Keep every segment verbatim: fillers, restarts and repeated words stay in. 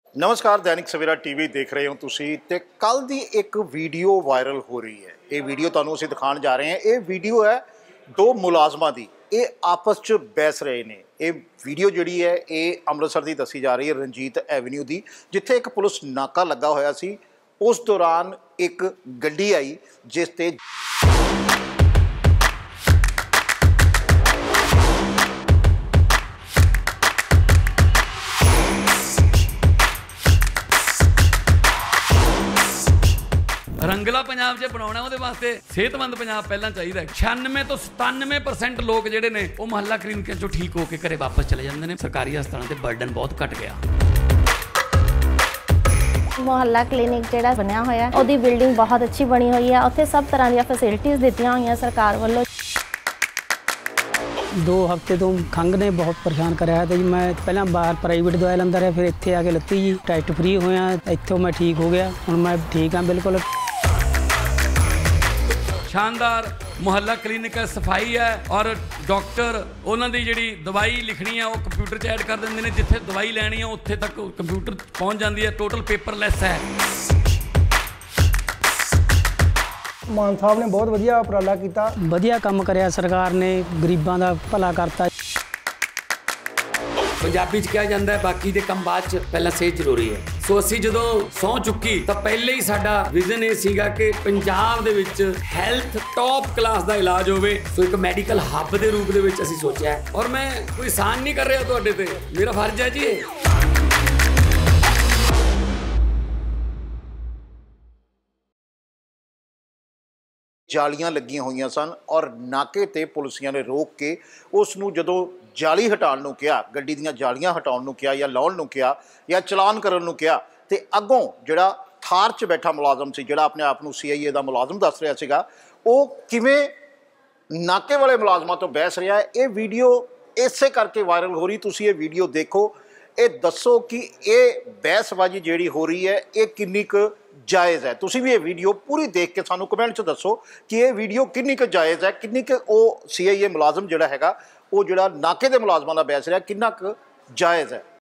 नमस्कार, दैनिक सवेरा टीवी देख रहे हो तुसी ते कल दी एक वीडियो वायरल हो रही है। ये वीडियो तुहानूं असीं दिखाण जा रहे हैं। ये वीडियो है दो मुलाजमां दी, ये आपस च बहस रहे ने। ये वीडियो जिहड़ी है ये अमृतसर दी दसी जा रही है, रंजीत एवेन्यू दी, जिथे एक पुलिस नाका लगा होया सी। उस दौरान एक गड्डी आई जिस ते रंगला पंजाब जे बनाउणा उहदे वास्ते सेहतमंद पंजाब पहलां चाहीदा। छियानवे तो सतानवे परसेंट लोग जिहड़े ने वो मुहल्ला क्लिनिकां चों ठीक होके घरे वापस चले जांदे ने। सरकारी हस्पतालां ते बर्डन बहुत घट गया। मुहल्ला क्लिनिक जिहड़ा बनया होया ओहदी बिल्डिंग बहुत अच्छी बनी हुई है। उत्थे सब तरह दी फैसिलिटीज़ दित्तियां होईयां सरकार वल्लों। दो हफ्ते तो खंघ ने बहुत परेशान कराया तो जी मैं पहला बाहर प्राइवेट दवाई लंदा रहा, फिर इत्थे आके लत्ती जी टेस्ट फ्री होया, इत्थों मैं ठीक हो गया। हुण मैं ठीक हाँ बिल्कुल। शानदार मुहल्ला क्लिनिक है, सफाई है और डॉक्टर उन्होंने दी जिहड़ी दवाई लिखनी है वो कंप्यूटर च ऐड कर देंगे ने। जिथे दवाई लैनी है उत्थे तक कंप्यूटर पहुँच जाती है। टोटल पेपरलैस है। मान साहब ने बहुत वधिया उपराला किया, वधिया काम कराया सरकार ने, गरीबां दा भला करता। पंजाबी च कहा जाता है बाकी दे कम बाद च पहला सेहत जरूरी है। सो असी जदों सौ चुकी तो पहले ही साडा विजन ये सीगा कि पंजाब दे विच हैल्थ टॉप क्लास दा इलाज होवे। सो एक मैडिकल हब दे रूप दे विच असी सोचा है। और मैं कोई एहसान नहीं कर रहा तुहाडे ते, मेरा फर्ज है जी ये। जालियां लगियां हुई सन और नाके ते पुलिसियां ने रोक के उसनूं जदों जाली हटाउण नूं कहा, गड्डी दीयां जालियां हटाउण नूं कहा या लाउण नूं कहा या चलान करन नूं कहा, ते अगों जिहड़ा थार च बैठा मुलाजम सी, जिहड़ा अपने आप नूं सी आई ए दा मुलाजम दस रहा सीगा, वो किवें नाके वाले मुलाजमां तो बहस रहा है। ये वीडियो इसे करके वायरल हो रही। तुसीं ये वीडियो देखो, ये दसो कि ये बहसबाजी जिहड़ी हो रही है ये किन्नी क जायज़ है। तुसीं भी ये वीडियो पूरी देख के सानू कमेंट च दसो कि ये वीडियो किन्नी क जायज़ है, किन्नी क वो सी आई ए मुलाजम जिहड़ा हैगा वो जिहड़ा नाके दे मुलाजमां दा बहस रहा किन्ना क जायज़ है।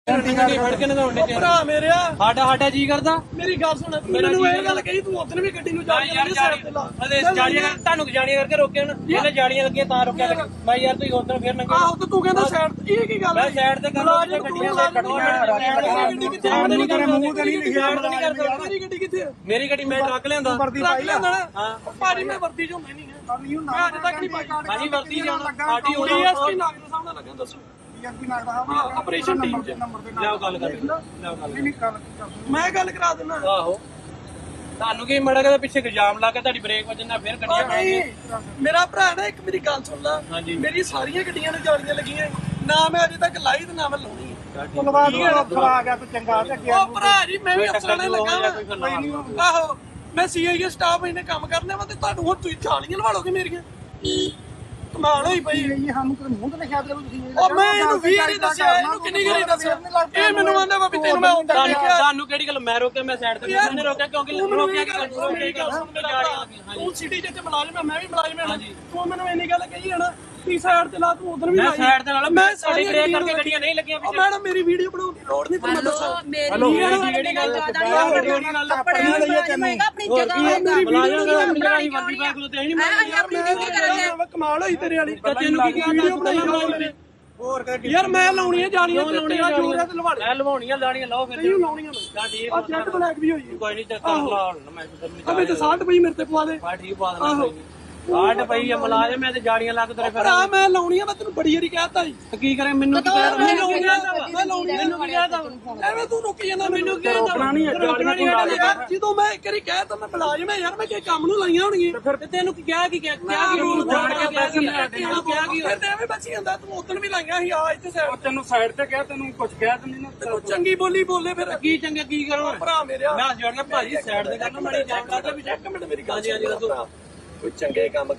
भरा मेरे साडा साडा जी करदा मेरी गल सुन, मैनू ये गल कही तू उधर भी गड्डी नूं जा यार साइड ते ला अरे जाड़ियां तानू जाड़ियां करके रोके ना ਇਹਨੇ ਜਾੜੀਆਂ ਲੱਗੀਆਂ ਤਾਂ ਰੋਕਿਆ ਮੈਂ ਯਾਰ ਤੂੰ ਉਧਰ ਫੇਰ ਨੰਗੇ ਆਹੋ ਤੇ ਤੂੰ ਕਹਿੰਦਾ ਸਾਈਡ ਤੇ ਇਹ ਕੀ ਗੱਲ ਮੈਂ ਸਾਈਡ ਤੇ ਕਰ ਗੱਡੀਆਂ ਲੈ ਗੱਡੀਆਂ ਕਿੱਥੇ ਆਉਂਦੇ ਨਹੀਂ ਕਰ ਮੂੰਹ ਤੇ ਨਹੀਂ ਲਿਖਿਆ ਮੇਰੀ ਗੱਡੀ ਕਿੱਥੇ ਹੈ? ਮੇਰੀ ਗੱਡੀ ਮੈਂ ਟਰੱਕ ਲਿਆਂਦਾ ਟਰੱਕ ਲਿਆਂਦਾ ਹਾਂ ਭਾਜੀ ਮੈਂ ਵਰਦੀ ਚੋਂ ਮੈਂ ਨਹੀਂ ਹੈ ਮੈਂ ਅੱਜ ਤੱਕ ਨਹੀਂ ਪਾਈ ਭਾਜੀ ਵਰਦੀ ਜਾਣਾ ਸਾਡੀ ਹੋਣੀ ਐ ਐਸ ਪੀ ਨਾਗਰ ਸਾਹਮਣੇ ਲੱਗਿਆ ਦੱਸੋ ऑपरेशन टीम लियाओ गल कर लियाओ गल मैं गल करा देना आहो तानू की मड़ा के पीछे इल्जाम ला के ताड़ी ब्रेक वजन ना फिर गड्डियां मेरा भरा ना एक मेरी गल सुन ला मेरी सारियां गड्डियां नूं जालियां लगियां ना मैं अजे तक लाई ते ना मैं लाउणी धन्यवाद आ गया तो चंगा ते ओ भरा जी मैं भी अफसरां लगा आहो मैं सी आई ए स्टाफ इने काम करने वा ते तानू हुण तुसीं जालियां लवालोगे मेरियां कमाल होई पई ये हम कानून ते लिखा दे तुसीं ओ मैं इनु भी नहीं दस्या इनु किन्नी गरी दस्या ए मेनू आंदा वा भी तैनू मैं उंदा लिखिया तानू केड़ी गल मैं रोके मैं साइड ते मैंने रोकिया क्योंकि रोकिया कि कंट्रोल मेरी गल सुन मेरी गाड़ी तू सिटी जिते मुलाजिम है मैं भी मुलाजिम हां तू मेनू इन्नी गल कही है ना ती साइड ते ला तू उधर भी मैं साइड ते ला मैं साडी ब्रेक करके गड्डियां नहीं लगियां ओ मैडम मेरी वीडियो बनाउण दी लोड़ नहीं तन्नू दस्सा हेलो मेरी गल मेरी गल अपनी लईए तन्नू अपनी जगह मुलाजिम अपनी जगह ही वर्दी पा के ते नहीं मैं अपनी ड्यूटी कर रहे हैं कमाल होई तेरे वाली तैनू की वीडियो बनाई मेरे ਹੋਰ ਯਾਰ ਮੈਂ ਲਾਉਣੀਆਂ ਜਾਲੀਆਂ ਚਿੱਟੀਆਂ ਜੋੜਿਆ ਤੇ ਲਵਾੜੇ ਮੈਂ ਲਵਾਉਣੀਆਂ ਲਾਣੀਆਂ ਲਾਓ ਫਿਰ ਤੈਨੂੰ ਲਾਉਣੀਆਂ ਮੈਂ ਠੀਕ ਆ ਜੈਟ ਬਲੈਕ ਵੀ ਹੋਈ ਕੋਈ ਨਹੀਂ ਚੱਕਰ ਲਾ ਹੁਣ ਮੈਂ ਅਬੇ ਤੇ ਸਾਲਟ ਪਈ ਮੇਰੇ ਤੇ ਪਵਾ ਦੇ ਹਾਂ ਠੀਕ ਪਵਾ ਦੇਣਾ ਸਾਲਟ ਪਈ ਆ ਮੁਲਾਜ਼ਮ ਮੈਂ ਤੇ ਜਾੜੀਆਂ ਲੱਗ ਤੇਰੇ ਫਿਰ ਆ ਮੈਂ ਲਾਉਣੀਆਂ ਮੈਂ ਤੈਨੂੰ ਬੜੀ ਵਾਰੀ ਕਹਿਤਾ ਜੀ ਕੀ ਕਰੇ ਮੈਨੂੰ ਕੀ ਕਹਿ ਮੈਂ ਲਾਉਣੀਆਂ ਮੈਂ ਲਾਉਣੀਆਂ ਮੈਨੂੰ ਕੀ ਕਹਿਤਾ ਐਵੇਂ ਤੂੰ ਰੁਕੀ ਜਾਂਦਾ ਮੈਨੂੰ ਕੀ ਕਹਿਤਾ ਰੋਕਣਾ ਨਹੀਂ ਜਾੜੀਆਂ ਨਹੀਂ ਜਦੋਂ ਮੈਂ ਇੱਕ ਵਾਰੀ ਕਹਿਤਾ ਮੈਂ ਮੁਲਾਜ਼ਮ ਹੈ ਯਾਰ ਮੈਂ ਕਿ ਕੰਮ ਨੂੰ ਲਾਈਆਂ ਹੋਣਗੀਆਂ ਫਿਰ ਤੈਨੂੰ ਕੀ ਕਿਹਾ ਕੀ ਕਿਹਾ ਕੀ ਰੂਲ ਜਾਣ ਕੇ ਪੈਸੇ ਲੈ ਕੇ ਆਣਾ ਕਿਹਾ ਕੀ ਫਿਰ ਐਵੇਂ ਬਚੀ ਜਾਂਦਾ ਤੂੰ ਉਦੋਂ ਵੀ ਲਾਈਆਂ ਸੀ ਆ ਇੱਥੇ ਸਾਈਡ ਤੈਨੂੰ ਸਾਈਡ ਤੇ ਕਿਹਾ ਤੈਨੂੰ ਕੁਝ ਕਹਿ ਦਿੰਦੀ ਨਾ ਤੈਨੂੰ ਚੰਗੀ ਬੋਲੀ ਬੋਲੇ ਫਿਰ ਕੀ ਚੰਗਾ ਕੀ ਕਰੋ ਭਰਾ ਮੇਰਿਆ ਮੈਂ ਜੋੜਨਾ ਭਾਜੀ ਸਾਈਡ ਤੇ ਕਰਨਾ ਮਾੜੀ ਜਾਣ ਦਾ ਵੀ ਇੱਕ ਮਿੰਟ ਮੇਰੀ ਗੱਲ ਜੀ ਹਾਂਜੀ ਦੱਸੋ कोई चंगे काम करो।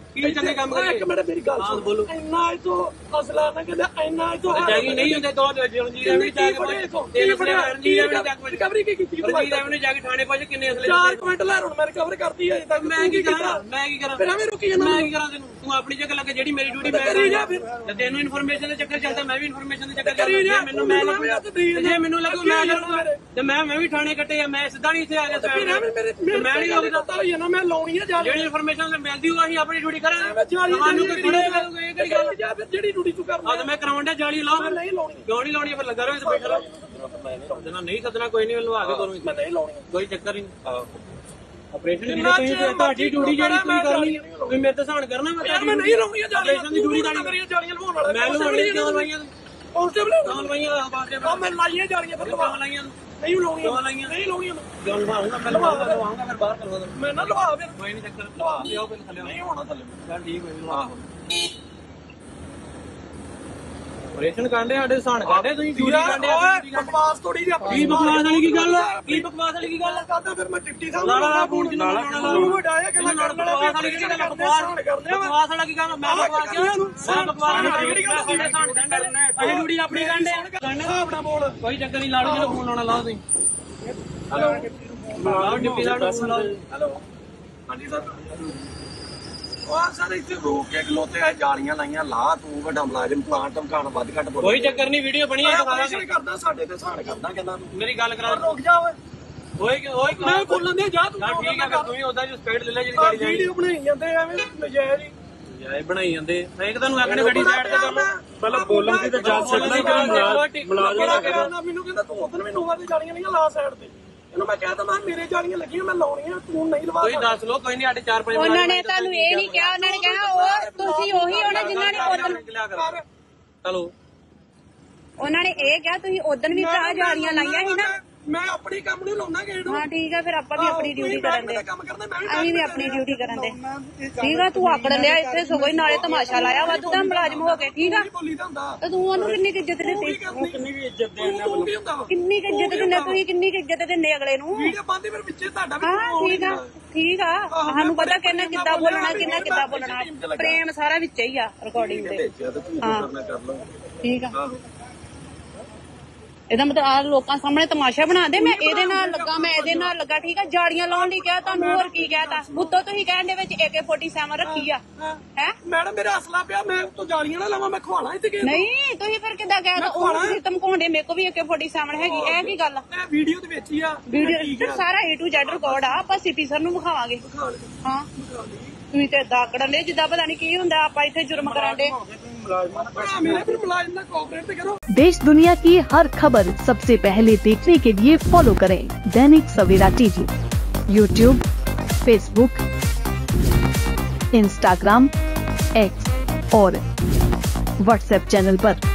ਕੀ ਚੰਗੇ ਕੰਮ ਕਰੀਏ? ਇੱਕ ਮਿੰਟ ਮੇਰੀ ਗੱਲ ਸੁਣ, ਬੋਲੋ। ਇੰਨਾ ਇਥੋਂ ਅਸਲਾ ਨਾ ਕਹਿੰਦਾ ਇੰਨਾ ਇਥੋਂ ਜਾਗੀ ਨਹੀਂ ਹੁੰਦੇ ਦੋ ਰਣਜੀਤ ਐਵਨੀ ਜਾ ਕੇ ਤਿੰਨ ਫੜੇ ਰਣਜੀਤ ਐਵਨੀ ਜਾ ਕੇ ਰਿਕਵਰੀ ਕੀ ਕੀਤੀ? ਰਣਜੀਤ ਐਵਨੀ ਜਾ ਕੇ ਥਾਣੇ ਪਹੁੰਚ ਕਿੰਨੇ ਅਸਲੇ ਚਾਰ ਕੁਇੰਟਲ ਲੈ ਹੁਣ ਮੈਂ ਰਿਕਵਰ ਕਰਤੀ ਅਜੇ ਤੱਕ। ਮੈਂ ਕੀ ਕਰਾਂ ਮੈਂ ਕੀ ਕਰਾਂ ਫਿਰ ਐਵੇਂ ਰੁਕੀ ਜਾਂਦਾ ਮੈਂ ਕੀ ਕਰਾਂ ਤੈਨੂੰ ਤੂੰ ਆਪਣੀ ਜਗ੍ਹਾ ਲੱਗੇ ਜਿਹੜੀ ਮੇਰੀ ਡਿਊਟੀ ਮੈਂ ਕਰੀ ਜਾ ਫਿਰ। ਤੇ ਤੈਨੂੰ ਇਨਫੋਰਮੇਸ਼ਨ ਦੇ ਚੱਕਰ ਚੱਲਦਾ ਮੈਂ ਵੀ ਇਨਫੋਰਮੇਸ਼ਨ ਦੇ ਚੱਕਰ ਚੱਲਦਾ ਜੇ ਮੈਨੂੰ ਮੈਂ ਲੱਗੂਗਾ ਜੇ ਮੈਨੂੰ ਲੱਗੂ ਮੈਂ ਲੱਗੂਗਾ ਤੇ ਮੈਂ ਮੈਂ ਵੀ ਥਾਣੇ ਕੱਟੇ ਆ ਮੈਂ ਸਿੱਧਾ ਨਹੀਂ ਇੱਥੇ ਆ ਗਿਆ ਸਾਈਡ ਮੈਂ ਨਹੀਂ ਲੱਗਦਾ ਹੋਈ ਨਾ ਮੈਂ ਲਾਉਣੀ ਆ ਜਾ ਜਿਹੜੀ ਇਨਫੋਰਮੇਸ਼ਨ ਮਿਲਦੀ ਹੋਊ ਅਸੀਂ ਆਪਣੀ ਡਿਊਟੀ ਕਰਾਂਗੇ ਤੁਹਾਨੂੰ ਕੋਈ ਥੋੜੇ ਲੱਗੂਗਾ ਇਹ ਕਿਹੜੀ ਗੱਲ ਜਾ ਫਿਰ ਜਿਹੜੀ ਡਿਊਟੀ ਤੂੰ ਕਰਨਾ। ਆ ਤੇ ਮੈਂ ਕਰਾਉਣ ਡਿਆ ਜਾਲੀ ਲਾਓ ਮੈਂ ਨਹੀਂ ਲਾਉਣੀ। ਕਿਉਂ ਨਹੀਂ ਲਾਉਣੀ ਫਿਰ ਲੱਗਾ ਰਹੋ ਇੱਥੇ ਬੈਠਾ ਰਹੋ ਸੱਦਣਾ ਨਹੀਂ ਸੱਦਣਾ ਕੋਈ ਨਹੀਂ ਲਵਾ ਕੇ ਤੁਹਾਨੂੰ ਮੈਂ ਨਹੀਂ ਲਾਉਣੀ ਕੋਈ ਚੱਕਰ ਹੀ ਨਹੀਂ ਆਪਰੇਸ਼ਨ ਦੀ ਤੁਸੀਂ ਤੁਹਾਡੀ ਡਿਊਟੀ ਜਿਹੜੀ ਤੁਸੀਂ ਕਰਨੀ ਤੁਸੀਂ ਮੇਰੇ ਤੇ ਸਹਾਨ ਕਰਨਾ ਮੈਂ ਯਾਰ ਮੈਂ ਨਹੀਂ ਲਾਉਣੀ ਜਾਲੀਆਂ। ਆਪਰੇਸ਼ਨ ਦੀ ਡਿਊਟੀ ਤਾਂ ਮੇਰੀਆਂ ਜਾਲੀਆਂ ਲਵਾਉਣ ਵਾਲਾ ਮੈਂ ਲਵਾਉਣੀ ਕਿਉਂ ਲਵਾਈਆਂ ਕਾਂਸਟੇਬਲ ਕਿਉਂ ਲਵਾਈਆਂ ਆ ਮੈਂ ਲਾਈਆਂ ਜਾਲੀਆਂ ਫਿਰ ਕਿਉਂ ਲਾਈਆਂ ਨਹੀਂ ਲਾਉਣੀਆਂ ਕਿਉਂ ਲਾਈਆਂ ਨਹੀਂ ਲਾਉਣੀਆਂ ਕਿਉਂ ਲਵਾਉਂਗਾ ਮੈਂ ਲਵਾਉਂਗਾ ਲਵਾਉਂਗਾ ਫਿਰ ਬਾਹਰ ਕਰਵਾ ਮੈਂ ਨਾ ਲਵਾ ਫਿਰ ਕੋਈ ਨਹੀਂ ਚੱਕਰ ਲਵਾ ਲਿਆਓ ਪਹਿਲੇ ਥੱਲੇ ਨਹੀਂ ਹੋਣਾ ਥੱਲੇ ਚੱਲ ਠੀਕ ਹੋਈ ਲਵਾ ਆਪਰੇਸ਼ਨ ਕਾਂਡੇ ਸਾਡੇ ਸਹਾਨ ਕਾਂਡੇ ਤੁਸੀਂ ਡਿਊਟੀ ਕਾਂਡੇ ਓਏ ਬਕਵਾਸ ਥੋੜੀ ਜਿਹੀ ਆਪਣੀ ਕੀ ਬਕਵਾਸ ਵਾਲੀ ਕੀ ਗੱਲ ਕੀ ਬਕਵਾਸ ਵਾਲੀ ਕੀ ਗੱਲ ਕਰਦਾ ਫਿਰ ਮੈਂ ਡਿਪਟੀ ਸਾਹਿਬ ਲਾਲਾ ਲਾ ਫੋਨ ਜਿੰਨਾ ਲਾਉਣਾ ਲਾ ਵਡਾਇਆ ਕਿ ਮੈਂ ਕਰਨ ਵਾਲਾ ਬਕਵਾਸ ਵਾਲੀ ਕੀ ਗੱਲ ਬਕਵਾਸ ਬਕਵਾਸ ਵਾਲਾ ਕੀ ਗੱਲ ਮੈਂ ਬਕਵਾਸ ਕਿਉਂ ਮੈਂ ਬਕਵਾਸ ਵਾਲੀ ਕਿਹੜੀ ਗੱਲ ਸਾਡੇ ਸਹਾਨ ਕਾਂਡੇ ਅਸੀਂ ਡਿਊਟੀ ਆਪਣੀ ਕਾਂਡੇ ਕਰਨਾ ਆਪਣਾ ਬੋਲ ਕੋਈ ਚੱਕਰ ਨਹੀਂ ਲਾੜੋ ਜਿਹੜਾ ਫੋਨ ਲਾਉਣਾ ਲਾਓ ਤੁਸੀਂ ਹੈਲੋ ਲਾਓ ਡਿਪਟੀ ਸਾਹਿਬ ਨੂੰ ਫੋਨ ਲਾਓ ਹੈਲੋ ਹਾਂਜੀ ਸਰ ਉਹ ਸਰ ਇੱਥੇ ਰੋਕ ਕੇ ਖਲੋਤੇ ਆ ਜਾਲੀਆਂ ਲਾਈਆਂ ਲਾ ਤੂੰ ਵੱਡਾ ਮੁਲਾਜ਼ਮ ਤਾਂ ਧਮਕਾਣ ਵੱਧ ਘੱਟ ਬੋਲ ਕੋਈ ਚੱਕਰ ਨਹੀਂ ਵੀਡੀਓ ਬਣੀ ਹੈ ਆਪਰੇਸ਼ਨ ਕਰਦਾ ਸਾਡੇ ਤੇ ਸਹਾਨ ਕਰਦਾ ਕਹਿੰਦਾ ਤੂੰ ਮੇਰੀ ਗੱਲ ਕਰਾ ਰੁਕ ਜਾ ਓਏ ਓਏ ਓਏ ਮੈਂ ਬੋਲਣ ਦੇ ਜਾ ਤੂੰ ਠੀਕ ਹੈ ਫਿਰ ਤੂੰ ਹੀ ਉਹਦਾ ਜੋ ਸਪੀਡ ਲੈ ਲੈ ਜਿਹੜੀ ਗਾੜੀ ਜਾਣੀ ਵੀਡੀਓ ਬਣਾਈ ਜਾਂਦੇ ਐਵੇਂ ਨਜਾਇਜ਼ ਹੀ ਯਾਰ ਬਣਾਈ ਜਾਂਦੇ ਮੈਂ ਇੱਕ ਤੁਹਾਨੂੰ ਆਖਣੇ ਗੱਡੀ ਸਾਈਡ ਤੇ ਕਰ ਪਹਿਲਾਂ ਬੋਲਣ ਦੀ ਤਾਂ ਜਾ ਸਕਦਾ ਹੀ ਮੁਲਾਜ਼ਮ ਮੈਨੂੰ ਕਹਿੰਦਾ ਤੂੰ ਉਧਰ ਵੀ ਨੋਵਾ ਦੀ ਜਾਲੀਆਂ ਨਹੀਂ ਲਾ ਸਾਈਡ ਤੇ ਇਹਨੂੰ ਮੈਂ ਕਹਿ ਤਾ ਮੈਂ ਮੇਰੇ ਜਾਲੀਆਂ ਲੱਗੀਆਂ ਮੈਂ ਲਾਉਣੀਆਂ ਤੂੰ ਨਹੀਂ ਲਵਾ ਕੋਈ ਦੱਸ ਲੋ ਕੋਈ ਨਹੀਂ ਸਾਡੇ ਚਾਰ ਪੰਜ ਉਹਨਾਂ ਨੇ ਤੁਹਾਨੂੰ ਇਹ ਨਹੀਂ ਕਿਹਾ ਉਹਨਾਂ ਨੇ ਕਿਹਾ ਉਹ ਤੁਸੀਂ ਉਹੀ ਹੋਣਾ ਜਿਨ੍ਹਾਂ ਨੇ ਉਦੋਂ ਚਲੋ ਉਹਨਾਂ ਨੇ ਇਹ ਕਿਹਾ ਤੁਸੀਂ ਉਦੋਂ ਵੀ ਭਰਾ ਜਾਲੀਆਂ ਲਾਈਆਂ ਸੀ ਨਾ ਮੈਂ ਆਪਣੀ ਕੰਮ ਨੂੰ ਲਾਉਣਾ ਗੇੜ ਹਾਂ ਠੀਕ ਆ ਫਿਰ ਆਪਾਂ ਵੀ ਆਪਣੀ ਡਿਊਟੀ ਕਰਨ ਦੇ ਕੰਮ ਕਰਦਾ ਮੈਂ ਅਸੀਂ ਵੀ ਆਪਣੀ ਡਿਊਟੀ ਕਰਨ ਦੇ ਠੀਕ ਆ ਤੂੰ ਆਕੜ ਲਿਆ ਇੱਥੇ ਸਗੋਂ ਹੀ ਨਾਲੇ ਤਮਾਸ਼ਾ ਲਾਇਆ ਵਾ ਤੂੰ ਤਾਂ ਮੁਲਾਜ਼ਮ ਹੋ ਕੇ ਠੀਕ ਆ ਬੋਲੀ ਦਾ ਹੁੰਦਾ ਤੇ ਤੂੰ ਉਹਨੂੰ ਕਿੰਨੀ ਕੁ ਇੱਜ਼ਤ ਦਿੱਤੀ ਕਿੰਨੀ ਵੀ ਇੱਜ਼ਤ ਦੇਣਾ ਤੂੰ ਕੀ ਹੁੰਦਾ ਕਿੰਨੀ ਕੁ ਇੱਜ਼ਤ ਦਿੰਦੇ ਤੁਸੀਂ ਕਿੰਨੀ ਕੁ ਇੱਜ਼ਤ ਦਿੰਦੇ ਅਗਲੇ ਨੂੰ ਵੀਡੀਓ ਪਾਉਂਦੇ ਫਿਰ ਵਿੱਚੇ ਤੁਹਾਡਾ ਵੀ ਹਾਂ ਠੀਕ ਆ ਠੀਕ ਆ ਸਾਨੂੰ ਪਤਾ ਕਿੰਨਾ ਕਿੱਦਾਂ ਬੋਲਣਾ ਕਿੰਨਾ ਕਿੱਦਾਂ ਬੋਲਣਾ ਪ੍ਰੇਮ ਸਾਰਾ ਵਿੱਚ ਹੀ ਆ ਰਿਕਾਰਡਿੰਗ ਦੇ ਹਾਂ ਠੀਕ ਆ ਇਹਦਾ ਮਤਲਬ ਆ ਲੋਕਾਂ ਸਾਹਮਣੇ ਤਮਾਸ਼ਾ ਬਣਾ ਦੇ ਮੈਂ ਇਹਦੇ ਨਾਲ ਲੱਗਾ ਮੈਂ ਇਹਦੇ ਨਾਲ ਲੱਗਾ ਠੀਕ ਆ ਜਾੜੀਆਂ ਲਾਉਣ ਲਈ ਕਿਹਾ ਤੁਹਾਨੂੰ ਹੋਰ ਕੀ ਕਹਿਤਾ ਉੱਤੋਂ ਤੁਸੀਂ ਕਹਿਣ ਦੇ ਵਿੱਚ ਏ ਕੇ ਸੈਂਤਾਲੀ ਰੱਖੀ ਆ ਹੈ ਮੈਡਮ ਮੇਰਾ ਅਸਲਾ ਪਿਆ ਮੈਂ ਉੱਤੋਂ ਜਾਲੀਆਂ ਨਾ ਲਾਵਾਂ ਮੈਂ ਖਵਾਣਾ ਇੱਥੇ ਕਿ ਨਹੀਂ ਤੁਸੀਂ ਫਿਰ ਕਿੱਦਾਂ ਕਹਿ ਦੋ ਉਹ ਤੁਸੀਂ ਧਮਕਾਉਂਦੇ ਮੇਰੇ ਕੋ ਵੀ ਏ ਕੇ ਸੈਂਤਾਲੀ ਹੈਗੀ ਇਹ ਕੀ ਗੱਲ ਮੈਂ ਵੀਡੀਓ ਦੇ ਵਿੱਚ ਹੀ ਆ ਵੀਡੀਓ ਸਾਰਾ ਏ ਟੂ ਜ਼ੈਡ ਰਿਕਾਰਡ ਆ ਆਪਾਂ ਸਿਟੀ ਸਰ ਨੂੰ ਵਿਖਾਵਾਂਗੇ ਹਾਂ ਤੁਸੀਂ ਤੇ ਦਾਕੜਨ ਦੇ ਜਿੱਦਾਂ ਪਤਾ ਨਹੀਂ ਕੀ ਹੁੰਦਾ ਆਪਾਂ ਇੱਥੇ ਜੁਰਮ ਕਰਾਂ ਦੇ देश दुनिया की हर खबर सबसे पहले देखने के लिए फॉलो करें Dainik Savera TV, YouTube, Facebook, Instagram, X और व्हाट्सएप चैनल पर।